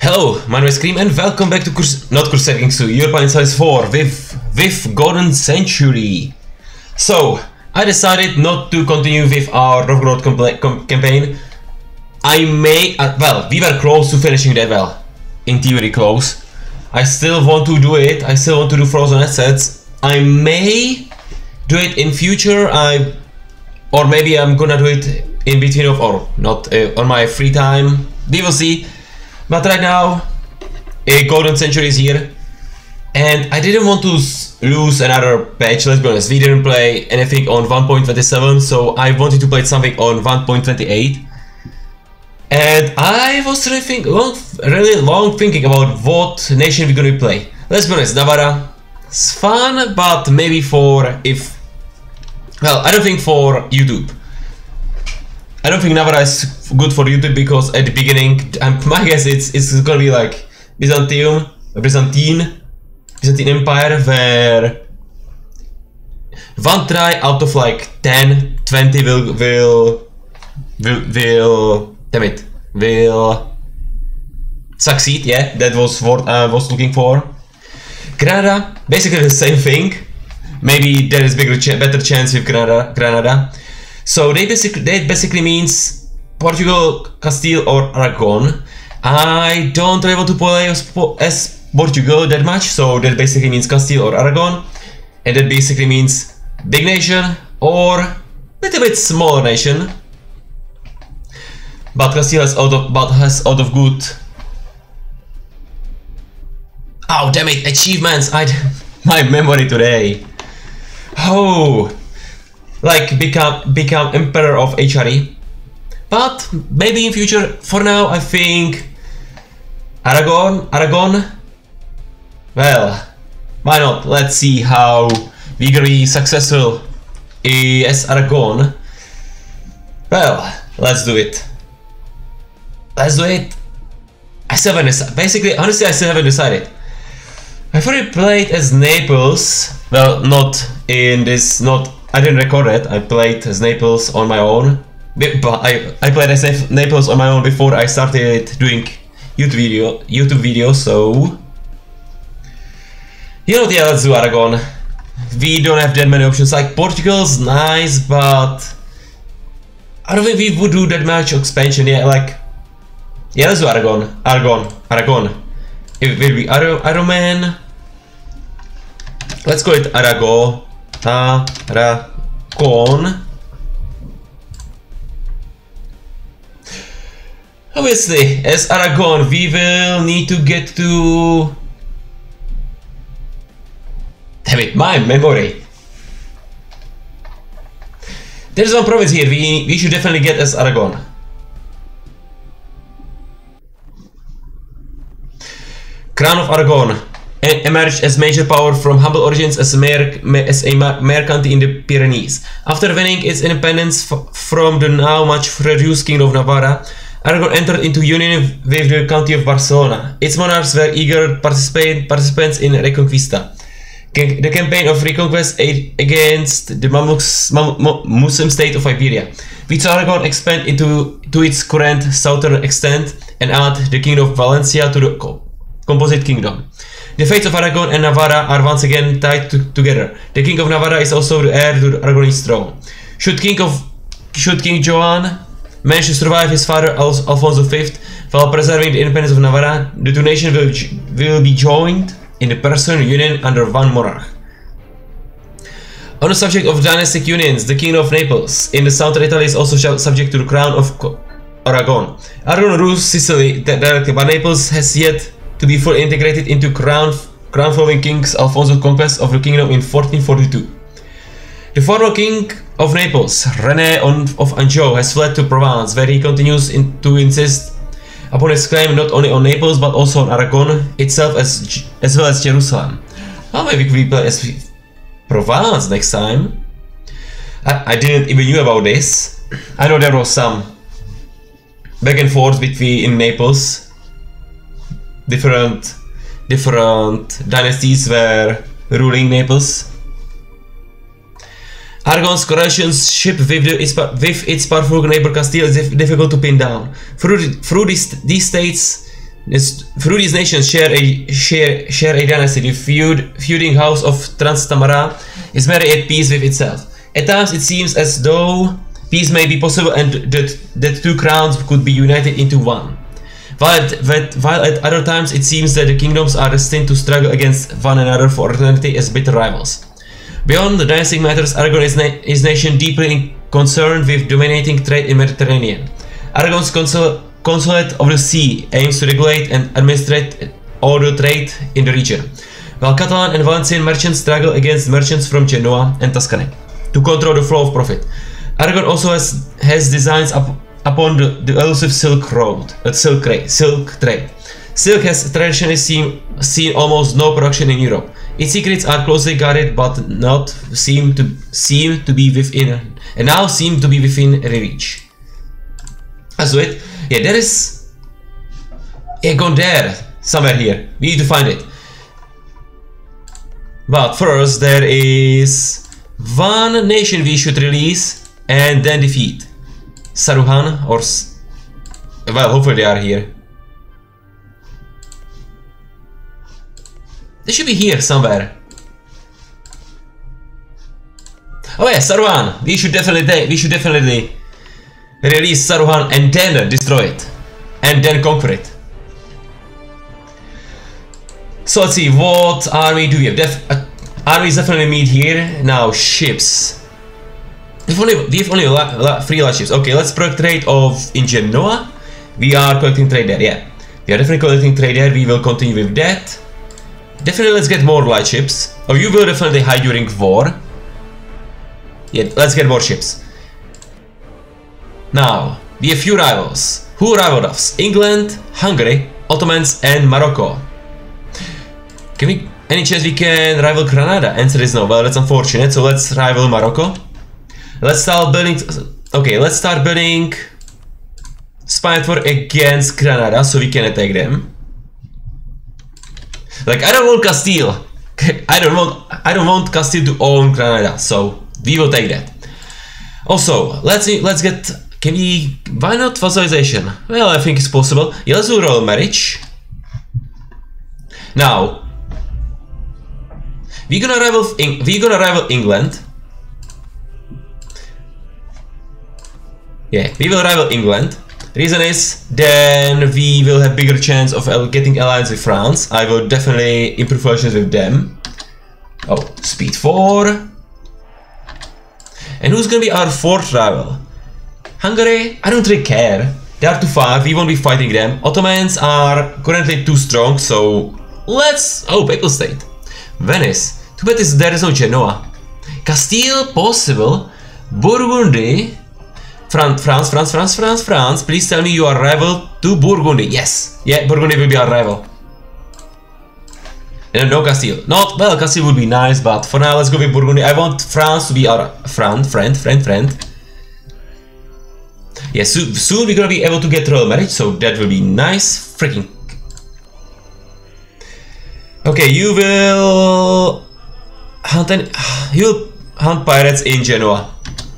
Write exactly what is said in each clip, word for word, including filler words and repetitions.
Hello, my name is Cream and welcome back to Curs not Crusader Kings two, Europa Universalis four with, with Golden Century. So, I decided not to continue with our Novgorod com campaign. I may, uh, well, we were close to finishing that, well, in theory close. I still want to do it, I still want to do frozen assets. I may do it in future, I, or maybe I'm gonna do it in between of, or not, uh, on my free time, we will see. But right now, a Golden Century is here, and I didn't want to lose another patch, let's be honest. We didn't play anything on one point twenty-seven, so I wanted to play something on one point twenty-eight. And I was really, think, long, really long thinking about what nation we're gonna play. Let's be honest, Navarra is fun, but maybe for if... Well, I don't think for YouTube. I don't think Navarra is good for YouTube because at the beginning, um, my guess it's it's gonna be like Byzantium, Byzantine, Byzantine Empire, where one try out of like ten, twenty will will will will damn it will succeed. Yeah, that was what I was looking for. Granada, basically the same thing. Maybe there is bigger, ch better chance with Granada. Granada. So they basically, that basically means Portugal, Castile or Aragon. I don't really want to play as, as Portugal that much, so that basically means Castile or Aragon. And that basically means big nation or little bit smaller nation. But Castile has out of, but has out of good... Oh damn it, achievements! I my memory today. Oh... Like become become emperor of H R E, but maybe in future. For now, I think Aragon. Aragon. Well, why not? Let's see how we gonna be successful as Aragon. Well, let's do it. Let's do it. I still haven't decided. Basically, honestly, I still haven't decided. I've already played as Naples. Well, not in this. Not. I didn't record it, I played as Naples on my own, but I, I played as Naples on my own before I started doing YouTube video, YouTube videos, so... You know, yeah, let's do Aragon. We don't have that many options, like Portugal's nice, but... I don't think we would do that much expansion, yeah, like... Yeah, let's do Aragon, Aragon, Aragon. It will be Ar Araman. Let's call it Aragon. Aragon. Obviously, as Aragon, we will need to get to... Damn it, my memory. There's one province here we, we should definitely get as Aragon. Crown of Aragon. Emerged as major power from humble origins as a, mer as a merchant in the Pyrenees. After winning its independence f from the now much reduced Kingdom of Navarra, Aragon entered into union with the county of Barcelona. Its monarchs were eager participate participants in Reconquista, the campaign of reconquest against the Muslim state of Iberia, which Aragon expanded into to its current southern extent and add the Kingdom of Valencia to the co composite kingdom. The fates of Aragon and Navarra are once again tied to together. The King of Navarra is also the heir to the Aragonese throne. Should King of should King Joan manage to survive his father Al Alfonso the fifth while preserving the independence of Navarra, the two nations will, will be joined in the personal union under one monarch. On the subject of dynastic unions, the King of Naples in the southern Italy is also subject to the crown of Aragon. Aragon rules Sicily directly, but Naples has yet to be fully integrated into crown, crown following King Alfonso's conquest of the kingdom in fourteen forty-two. The former king of Naples, René of Anjou, has fled to Provence, where he continues in, to insist upon his claim not only on Naples but also on Aragon itself as, as well as Jerusalem. Well, maybe we play as Provence next time. I, I didn't even knew about this. I know there was some back and forth between in Naples. Different, different dynasties were ruling Naples. Aragon's relationship with, the, its, with its powerful neighbor Castile is difficult to pin down. Through, through these, these states, This, through these nations share a share share a dynasty. The feud, feuding house of Transtamara is very at peace with itself. At times it seems as though peace may be possible and that that two crowns could be united into one. While at, while at other times it seems that the kingdoms are destined to struggle against one another for eternity as bitter rivals. Beyond the dynastic matters, Aragon is na his nation deeply concerned with dominating trade in Mediterranean. Aragon's consul Consulate of the Sea aims to regulate and administrate all the trade in the region, while Catalan and Valencian merchants struggle against merchants from Genoa and Tuscany to control the flow of profit. Aragon also has, has designs up, upon the, the elusive Silk Road, uh, silk, silk trade. Silk has traditionally seen, seen almost no production in Europe. Its secrets are closely guarded, but not seem to seem to be within, and now seem to be within reach. As with, yeah, there is a Gondar somewhere here. We need to find it. But first, there is one nation we should release and then defeat. Saruhan or S well, hopefully they are here. They should be here somewhere. Oh yeah, Saruhan. We should definitely we should definitely release Saruhan and then destroy it. And then conquer it. So let's see, what army do we have? Def uh, armies definitely meet here. Now, ships. We've only, we have only la la three light ships. Okay, let's project trade of in Genoa. We are collecting trade there, yeah. We are definitely collecting trade there. We will continue with that. Definitely let's get more light ships. Oh, you will definitely hide during war. Yeah, let's get more ships. Now, we have few rivals. Who rivaled us? England, Hungary, Ottomans and Morocco. Can we, any chance we can rival Granada? Answer is no. Well, that's unfortunate, so let's rival Morocco. Let's start building, okay, let's start building spy network against Granada so we can attack them. Like, I don't want Castile. I don't want, I don't want Castile to own Granada, so we will take that. Also, let's see, let's get, can we, why not vasalization? Well, I think it's possible. Yeah, let's do royal marriage. Now, we're gonna rival, we're gonna rival England. Yeah, we will rival England. Reason is, then we will have bigger chance of getting alliance with France. I will definitely improve relations with them. Oh, speed four. And who's gonna be our fourth rival? Hungary? I don't really care. They are too far, we won't be fighting them. Ottomans are currently too strong, so let's... Oh, Papal State. Venice. Too bad there is no Genoa. Castile, possible. Burgundy. France, France, France, France, France, France. Please tell me you are rival to Burgundy. Yes. Yeah, Burgundy will be our rival. And no Castile. Not, well, Castile would be nice, but for now let's go with Burgundy. I want France to be our friend, friend, friend, friend. Yeah, so, soon we're gonna be able to get royal marriage, so that will be nice. Freaking. Okay, you will hunt and you will hunt pirates in Genoa.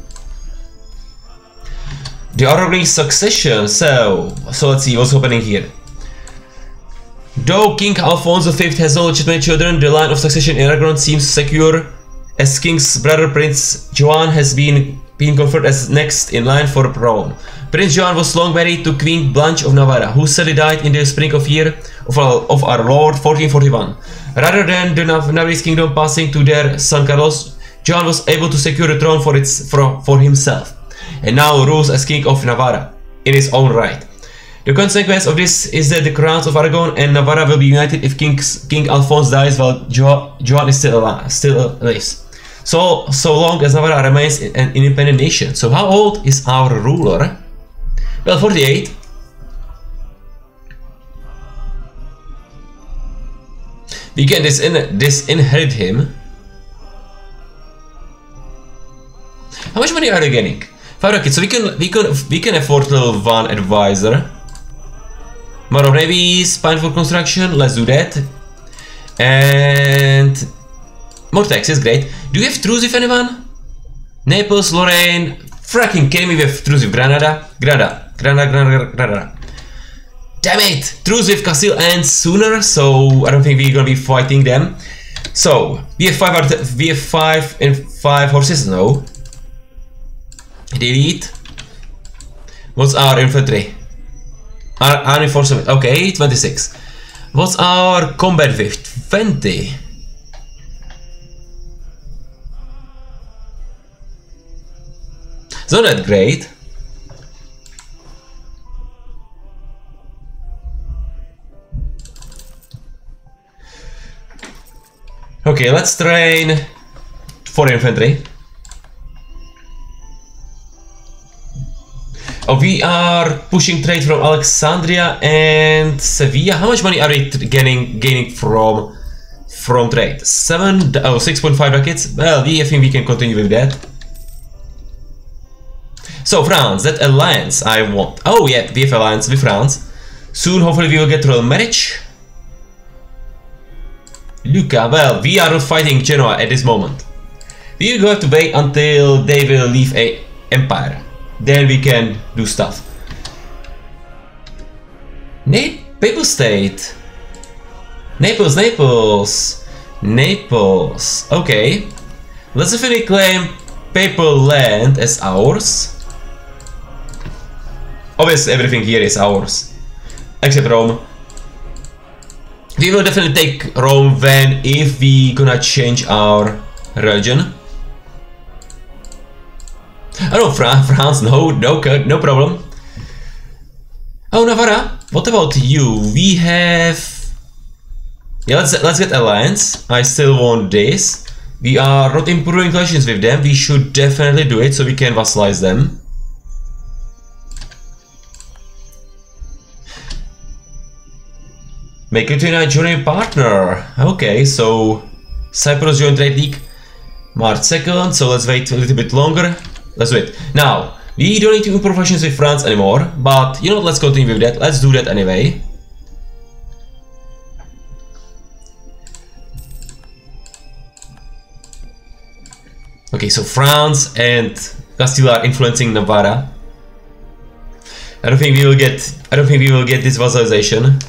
The Aragon succession, so, so let's see what's happening here. Though King Alfonso the fifth has no legitimate children, the line of succession in Aragon seems secure, as King's brother Prince Joan has been, been conferred as next in line for the throne. Prince Joan was long married to Queen Blanche of Navarra, who sadly died in the spring of year of our, of our Lord fourteen forty-one. Rather than the Navarrese kingdom passing to their son Carlos, Joan was able to secure the throne for, its, for, for himself, and now rules as King of Navarra in his own right. The consequence of this is that the crowns of Aragon and Navarra will be united if King's, King Alphonse dies while jo Joan is still alive, still lives. So, so long as Navarra remains an independent nation. So how old is our ruler? Well, forty-eight. We can disin disinherit him. How much money are they getting? Five rockets, so we can we can we can afford level one advisor. More of navies, pine for construction, let's do that. And more taxes, great. Do you have truce with anyone? Naples, Lorraine, fracking kidding me, we have truce with Granada. Granada, Granada, Granada, Granada. Damn it! Truce with Castile ends sooner, so I don't think we're gonna be fighting them. So we have five. We have five and five horses now. Delete. What's our infantry? Our, our reinforcement. Okay, twenty-six. What's our combat with? twenty. It's not that great. Okay, let's train for infantry. Oh, we are pushing trade from Alexandria and Sevilla. How much money are we gaining gaining from from trade? Seven oh six point five rockets. Well, we I think we can continue with that. So France, that alliance I want. Oh yeah, we have alliance with France. Soon, hopefully, we will get royal marriage. Lucca, well, we are not fighting Genoa at this moment. We will have to wait until they will leave a empire. Then we can do stuff. Na Papal State. Naples, Naples. Naples. Okay. Let's definitely claim Papal land as ours. Obviously, everything here is ours. Except Rome. We will definitely take Rome when if we gonna change our religion. Oh no, Fra France, no, no, no problem. Oh, Navarra, what about you? We have... Yeah, let's, let's get alliance. I still want this. We are not improving relations with them. We should definitely do it so we can vassalize them. Make Lithuania a joining partner. Okay, so Cyprus joined Trade League March second, so let's wait a little bit longer. Let's do it. Now, we don't need to improve relations with France anymore, but you know what, let's continue with that. Let's do that anyway. Okay, so France and Castile are influencing Navarra. I don't think we will get I don't think we will get this vassalization.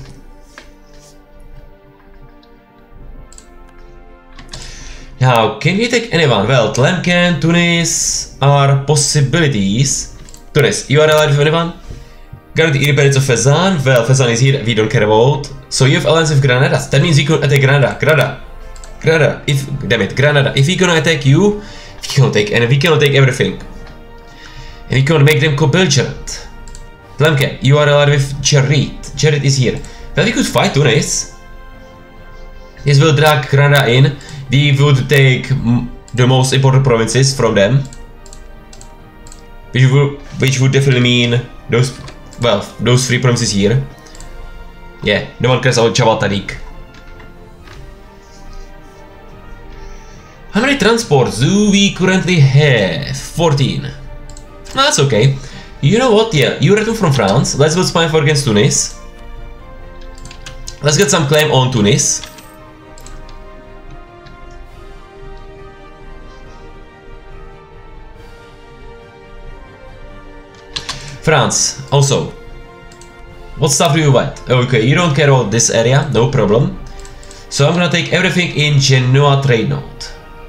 Now, can we take anyone? Well, Tlemcen, Tunis are possibilities. Tunis, you are allied with anyone? Guarantee independence of Fezzan. Well, Fezzan is here, we don't care about. So you have alliance with Granada. That means we can attack Granada. Granada. Granada. If damn it, Granada. If we gonna attack you, we cannot take and we cannot take everything. And we can make them co-belligerent. Tlemcen, you are allied with Jared. Jared is here. Well, we could fight Tunis. This will drag Granada in. We would take the most important provinces from them, which would, which would definitely mean those, well, those three provinces here. Yeah, no one cares about Java Tariq. How many transports do we currently have? fourteen. That's okay. You know what? Yeah, you return from France. Let's go spy for against Tunis. Let's get some claim on Tunis. France, also. What stuff do you want? Okay, you don't care about this area, no problem. So I'm gonna take everything in Genoa trade node.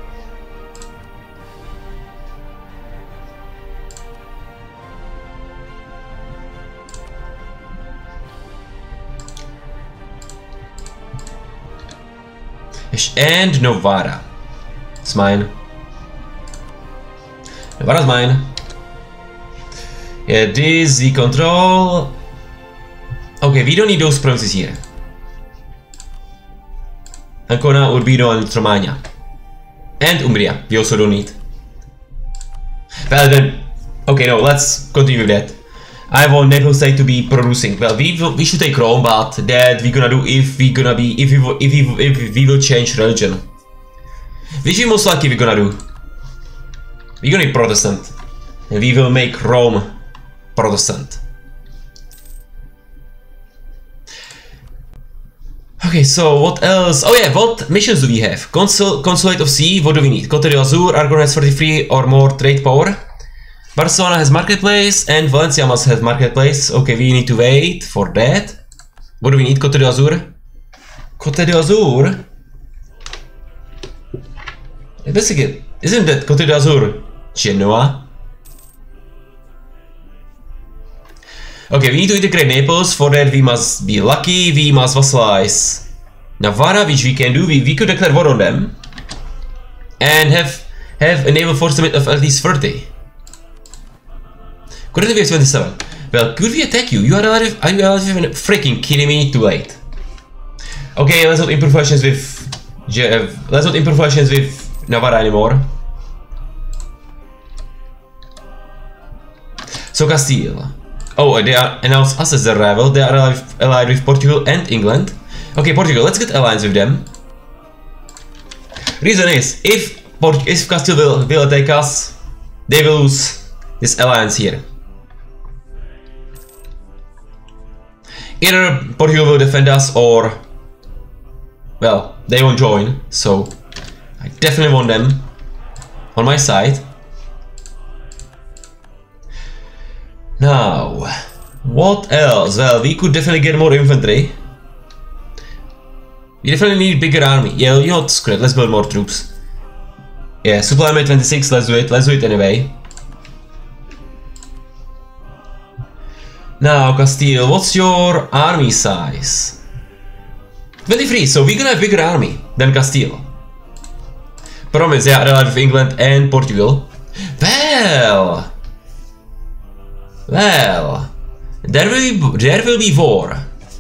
And Novara. It's mine. Novara's mine. Yeah, this we control. Okay, we don't need those provinces here. Ancona, Urbino, and Romagna. And Umbria, we also don't need. Well then, okay, no, let's continue with that. I want Naples State to be producing. Well, we will, we should take Rome, but that we gonna do if we gonna be if we if we if we will change religion. Which we most likely we gonna do. We're gonna be Protestant, and we will make Rome Protestant. Okay, so what else? Oh yeah, what missions do we have? Consul Consulate of Sea, what do we need? Cote d'Azur, Aragon has thirty-three or more trade power. Barcelona has marketplace and Valencia must have marketplace. Okay, we need to wait for that. What do we need? Côte d'Azur? Côte d'Azur? Basically, isn't that Côte d'Azur Genoa? Okay, we need to integrate Naples. For that we must be lucky, we must vassalize Navarra, which we can do. We, we could declare war on them. And have have a naval force limit of at least thirty. Currently we have twenty-seven. Well, could we attack you? You are alive, are you alive and freaking kidding me? Too late. Okay, let's not improve relations with let's not improve relations with Navarra anymore. So Castile. Oh, they are announced us as their rival. They are allied, allied with Portugal and England. Okay, Portugal, let's get alliance with them. Reason is, if Port if Castile will, will attack us, they will lose this alliance here. Either Portugal will defend us or, well, they won't join, so I definitely want them on my side. Now, what else? Well, we could definitely get more infantry. We definitely need bigger army. Yeah, you know what, screw it, let's build more troops. Yeah, supply army twenty-six, let's do it, let's do it anyway. Now, Castile, what's your army size? twenty-three, so we're gonna have bigger army than Castile. Promise, yeah, allied with England and Portugal. Well, well, there will be, there will be war.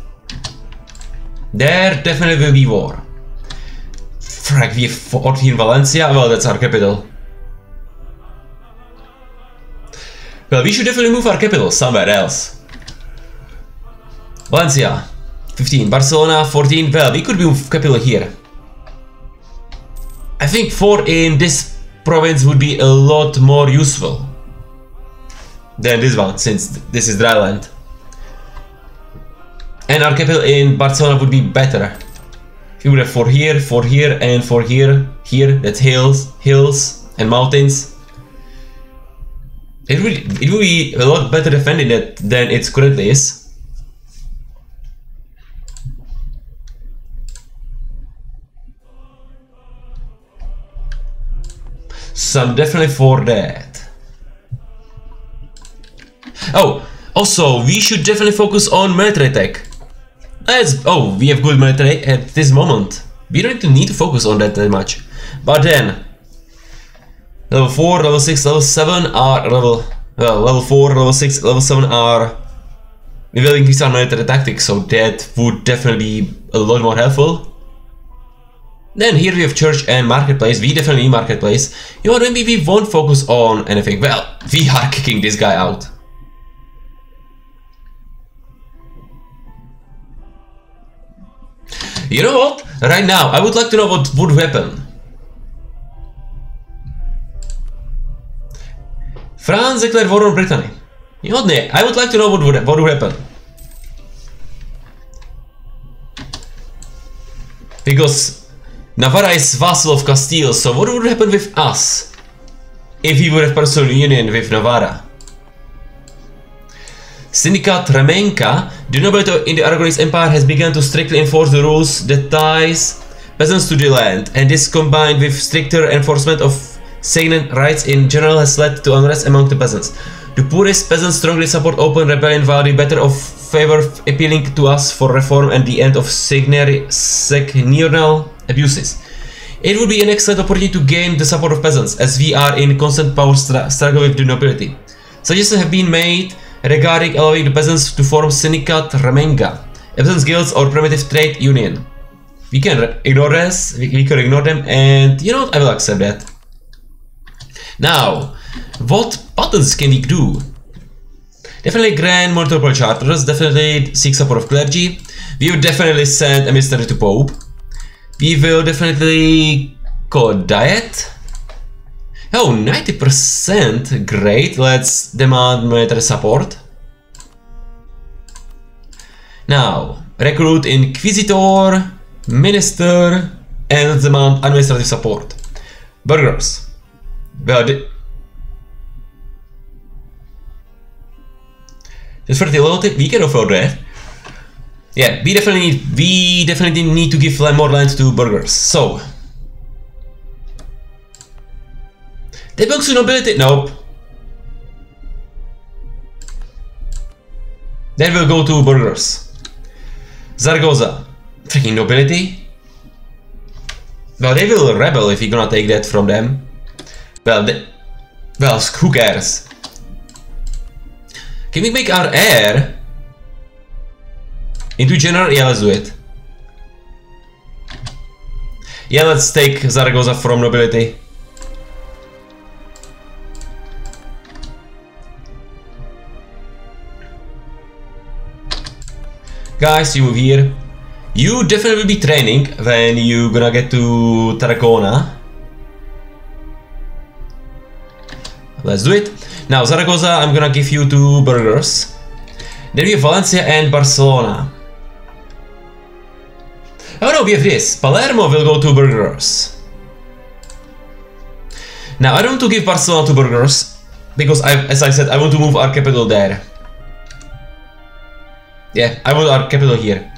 There definitely will be war. Frag, we have fourteen Valencia, well, that's our capital. Well, we should definitely move our capital somewhere else. Valencia, fifteen, Barcelona, fourteen, well, we could move capital here. I think four in this province would be a lot more useful than this one, since this is dry land. And our capital in Barcelona would be better. If we would have four here, four here, and four here, here, that's hills, hills, and mountains. It would, it would be a lot better defending it than it currently is. So I'm definitely for that. Oh, also, we should definitely focus on military tech. As, oh, we have good military at this moment. We don't need to focus on that that much. But then, level four, level six, level seven are level, well, level four, level six, level seven are, we will increase our military tactics, so that would definitely be a lot more helpful. Then here we have church and marketplace. We definitely need marketplace. You know, maybe we won't focus on anything. Well, we are kicking this guy out. You know what? Right now, I would like to know what would happen. France declared war on Brittany. You know what? I would like to know what would, what would happen. Because Navarra is vassal of Castile, so what would happen with us if we would have personal union with Navarra? Syndicate Remenka, the nobility in the Aragonese Empire, has begun to strictly enforce the rules that ties peasants to the land, and this combined with stricter enforcement of Sainan rights in general has led to unrest among the peasants. The poorest peasants strongly support open rebellion, while the better of favor appealing to us for reform and the end of seigneurial abuses. It would be an excellent opportunity to gain the support of peasants, as we are in constant power str struggle with the nobility. Suggestions have been made regarding allowing the peasants to form Syndicate Remenga, peasants guilds or primitive trade union. We can ignore this, we, we can ignore them, and you know what, I will accept that. Now, what buttons can we do? Definitely grant multiple charters, definitely seek support of clergy. We will definitely send a emissary to Pope. We will definitely call diet. Oh, ninety percent, great, let's demand military support. Now, recruit Inquisitor, Minister, and let's demand administrative support. Burghers. Well, just for the loyalty, we can afford that. Yeah, we definitely need, we definitely need to give more land to burghers. So that belongs to nobility. Nope. That will go to burghers. Zaragoza, freaking nobility. Well, they will rebel if you're gonna take that from them. Well, they, well, who cares? Can we make our heir into general? Yeah, let's do it. Yeah, let's take Zaragoza from nobility. Guys, you move here. You definitely will be training when you gonna get to Tarragona. Let's do it. Now, Zaragoza, I'm gonna give you two burghers. Then we have Valencia and Barcelona. Oh no, we have this. Palermo will go to burghers. Now, I don't want to give Barcelona to burghers because, I, as I said, I want to move our capital there. Yeah, I want our capital here.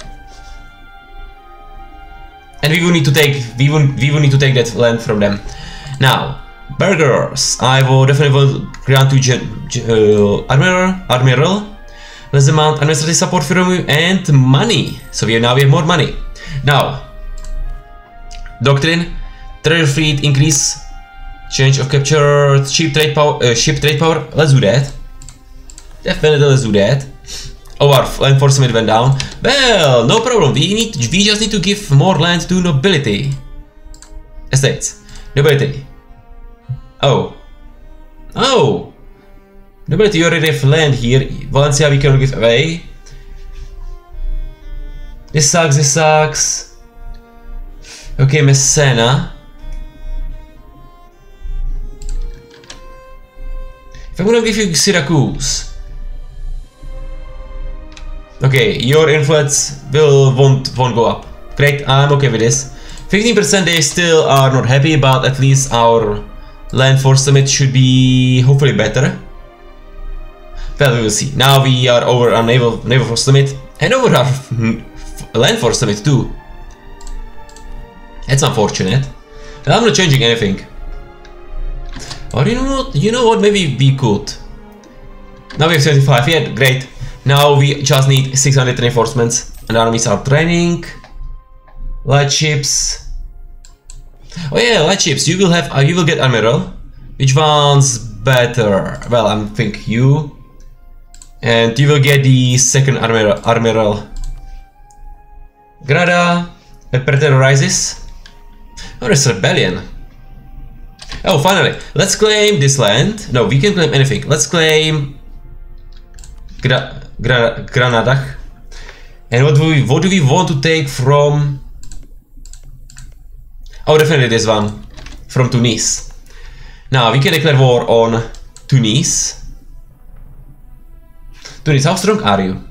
And we will need to take we will we will need to take that land from them. Now, burghers. I will definitely will grant to Gen, uh, Admiral Admiral. Let's demand administrative support from you and money. So we have, now we have more money. Now, doctrine, trade fleet increase, change of captured ship trade power. Uh, ship trade power. Let's do that. Definitely, let's do that. Oh, our enforcement went down. Well, no problem. We need. We just need to give more land to nobility. Estates. Nobility. Oh. Oh. Nobility, you already have land here. Valencia, we cannot give away. This sucks. This sucks. Okay, Messena. If I'm gonna give you Syracuse. Okay, your influence will won't won't go up. Great, I'm okay with this. fifteen percent they still are not happy, but at least our land force summit should be hopefully better. Well, we will see. Now we are over our naval naval force summit and over our land force summit too. That's unfortunate. Well, I'm not changing anything. Or you know what? You know what? Maybe we could. Now we have seventy-five. Yeah, great. Now we just need six hundred reinforcements and armies are training. Light ships. Oh yeah, light ships. You will have. Uh, you will get admiral. Which one's better? Well, I think you. And you will get the second admiral. Admiral. Grada. A pretender rises. Oh, there's rebellion. Oh, finally. Let's claim this land. No, we can't claim anything. Let's claim. Gra Gra Granada. And what do we what do we want to take from? Oh, definitely this one from Tunis. Now we can declare war on Tunis. Tunis, how strong are you?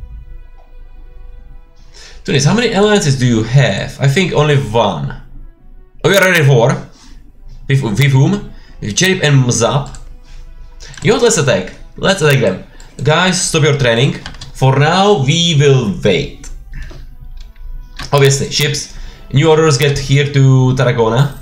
Tunis, how many alliances do you have? I think only one. Oh, we are ready for war. With, with whom? With Cherib and Mazab. You know what? Let's attack. Let's attack them. Guys, stop your training. For now, we will wait. Obviously, ships. New orders get here to Tarragona.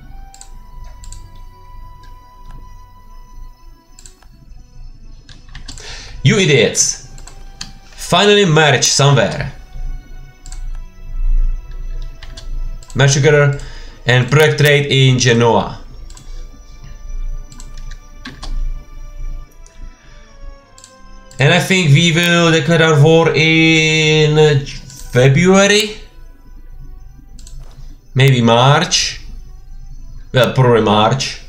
You idiots. Finally merge somewhere. Merge together and project trade in Genoa. And I think we will declare our war in February? Maybe March? Well, probably March.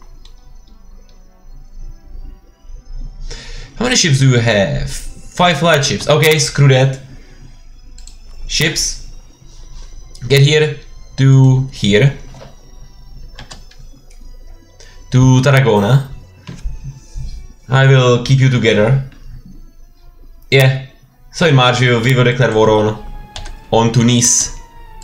How many ships do you have? Five light ships. Okay, screw that. Ships. Get here to here. To Tarragona. I will keep you together. Yeah, so in March we will, we will declare war on, on Tunis.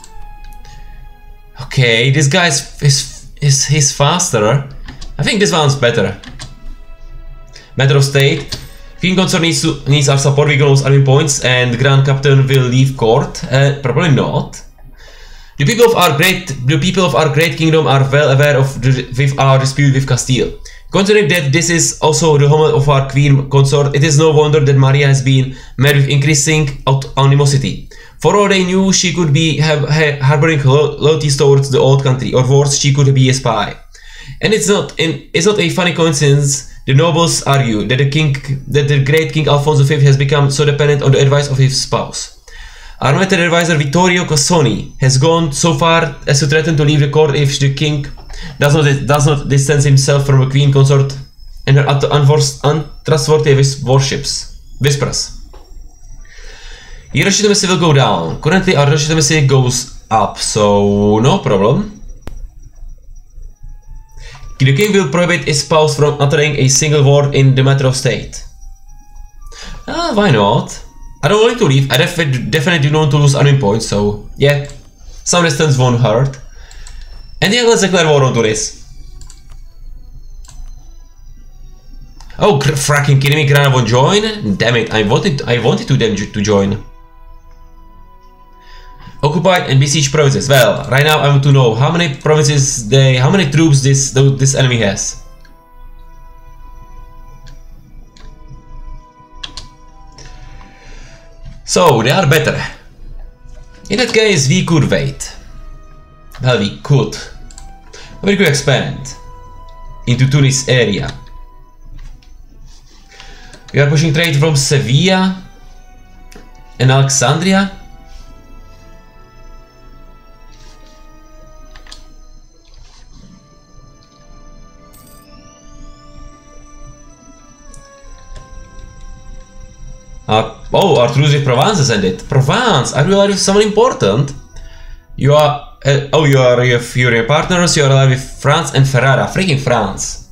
Okay, this guy is, is, is he's faster. I think this one's better. Matter of state. Queen Consort needs, to, needs our support, we can lose army points, and the Grand Captain will leave court. Uh, probably not. The people of our great, the people of our great kingdom are well aware of the, with our dispute with Castile. Considering that this is also the home of our Queen Consort, it is no wonder that Maria has been met with increasing animosity. For all they knew, she could be have, ha, harboring lo loyalties towards the old country, or worse, she could be a spy. And it's not, in, it's not a funny coincidence. The nobles argue that the king, that the great King Alfonso the fifth has become so dependent on the advice of his spouse. Our military advisor Vittorio Cassoni has gone so far as to threaten to leave the court if the king does not does not distance himself from a queen consort and her untrustworthy warships. Whispers. Your legitimacy will go down. Currently our legitimacy goes up, so no problem. The king will prohibit his spouse from uttering a single word in the matter of state. Ah, why not? I don't want him to leave. I def definitely don't want to lose army points, so yeah. Some distance won't hurt. And yeah, let's declare war onto this. Oh, fracking kidding me, Grana won't join? Damn it, I wanted I wanted to them to join. Occupied and besieged provinces. Well, right now I want to know how many provinces they, how many troops this this enemy has. So they are better. In that case, we could wait. Well, we could. We could expand into Tunis area. We are pushing trade from Sevilla and Alexandria. Uh, oh, our truce with Provence has ended. Provence, are you allied with someone important? You are. Uh, oh, you are with your partners. You are allied with France and Ferrara. Freaking France.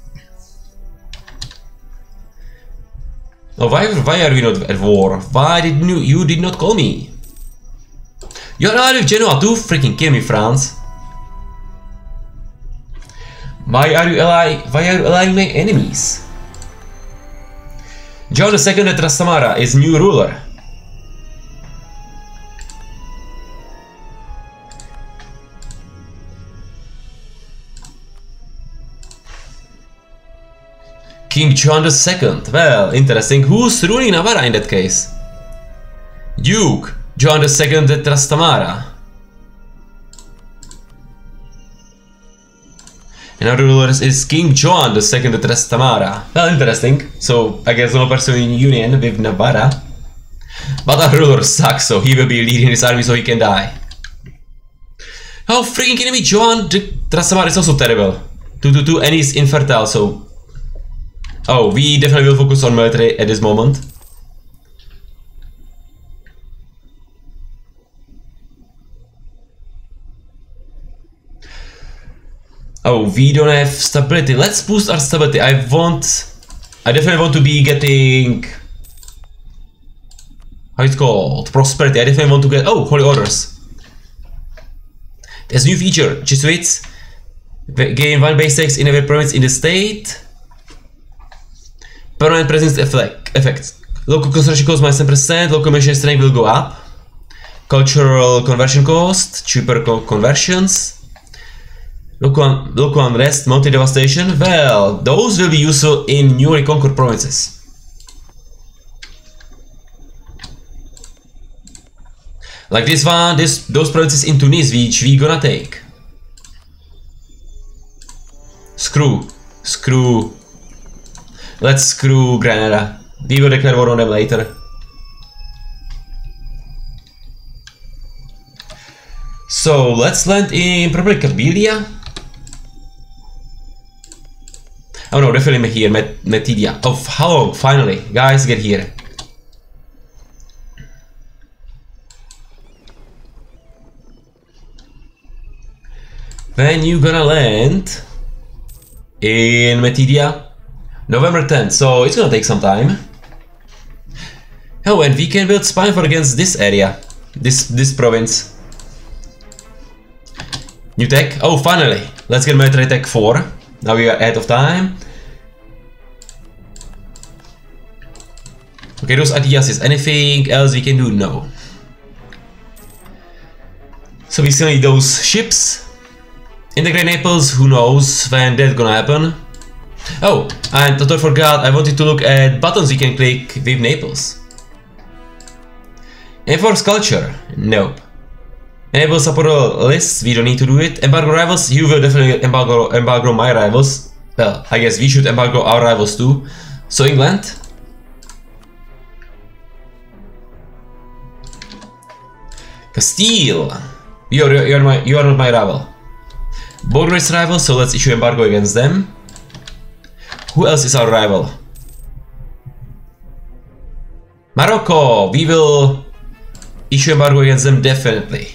Oh, why? Why are we not at war? Why did you? You did not call me. You are allied with Genoa too. Freaking kill me, France. Why are you allied? Why are you allying my enemies? John the Second at Trastamara is new ruler. King John the Second. Well, interesting. Who's ruling Navarra in that case? Duke John the Second at Trastamara. And our ruler is King John the Second at Trastamara. Well, interesting. So I guess no person in union with Navarra. But our ruler sucks, so he will be leading his army so he can die. How freaking kidding me? John the Trastamara is also terrible. two two two and he's infertile, so. Oh, we definitely will focus on military at this moment. Oh, we don't have stability. Let's boost our stability. I want... I definitely want to be getting... How it's called? Prosperity. I definitely want to get... Oh, Holy Orders. There's a new feature. Jesuits gain one base tax in every province in the state. Permanent presence effect. effects. Local construction cost minus ten percent. Local mission strength will go up. Cultural conversion cost. Cheaper co conversions. Local, local unrest, mountain devastation, well, those will be useful in newly conquered provinces. Like this one, this those provinces in Tunis which we gonna take. Screw, screw. Let's screw Granada. We will declare war on them later. So let's land in probably Kabylia. Oh no, definitely here, Met Metidia. Oh, hello, finally. Guys, get here. When you gonna land in Metidia? November tenth, so it's gonna take some time. Oh, and we can build spine for against this area. This this province. New tech? Oh, finally. Let's get military tech four. Now we are out of time. Okay, those are the yeses. Anything else we can do? No. So we still need those ships. Integrate Naples, who knows when that's gonna happen. Oh, and I forgot, I wanted to look at buttons we can click with Naples. Enforce culture? Nope. Enable support lists, we don't need to do it. Embargo rivals, you will definitely embargo, embargo my rivals. Well, I guess we should embargo our rivals too. So England. Castile. You're, you're, my, you are not my rival. Border is rival, so let's issue embargo against them. Who else is our rival? Morocco! We will issue embargo against them definitely.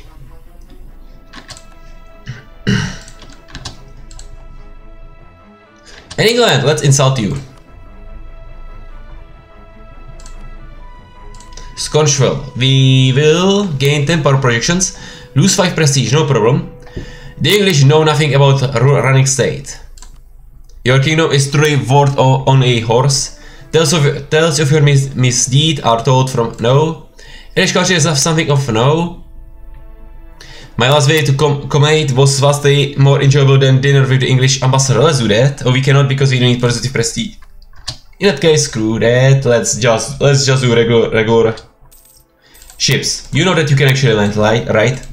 And England, let's insult you. Sconchville, we will gain ten power projections, lose five prestige, no problem. The English know nothing about running state. Your kingdom is truly worth on a horse. Tales of, tales of your mis misdeed are told from no. English culture is something of no. My last way to com comment was vastly more enjoyable than dinner with the English ambassador. Let's do that. Oh, we cannot because we don't need positive prestige. In that case, screw that. Let's just let's just do regular regular ships. You know that you can actually land, right?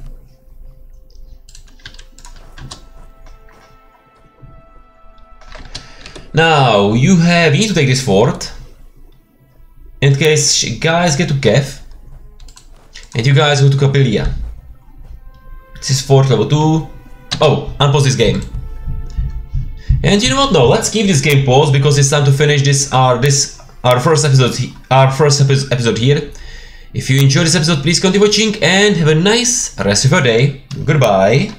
Now you have you need to take this fort. In case guys get to Kev, and you guys go to Capilia. This is fort level two. Oh, unpause this game. And you know what? No, let's keep this game paused because it's time to finish this our this our first episode our first episode here. If you enjoyed this episode, please continue watching and have a nice rest of your day. Goodbye.